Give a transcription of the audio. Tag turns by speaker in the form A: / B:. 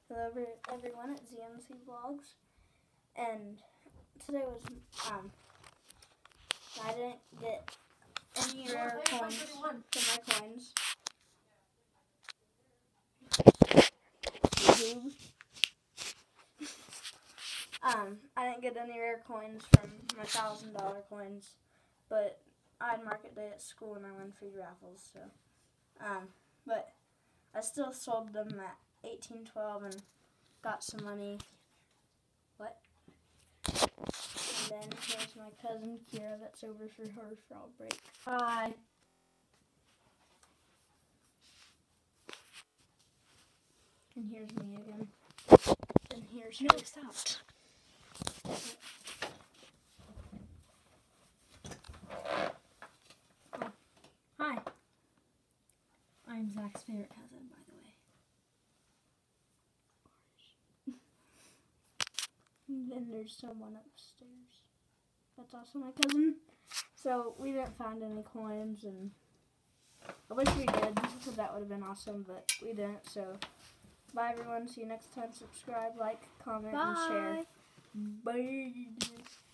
A: Hello everyone at ZMC Vlogs, and today was I didn't get any rare coins for my coins. I didn't get any rare coins from my $1,000 coins, but I had market day at school and I won free raffles. So, but I still sold them at $18.12 and got some money. What? And then here's my cousin Kira that's over for her fall break. Hi. And here's me again. And here's
B: no, stop. Oh. Hi. I'm Zach's favorite cousin, by the way.
A: And then there's someone upstairs. That's also my cousin. So we didn't find any coins, and I wish we did, because that would have been awesome, but we didn't. So bye everyone. See you next time. Subscribe, like, comment, and share.
B: Bye.
A: Bye.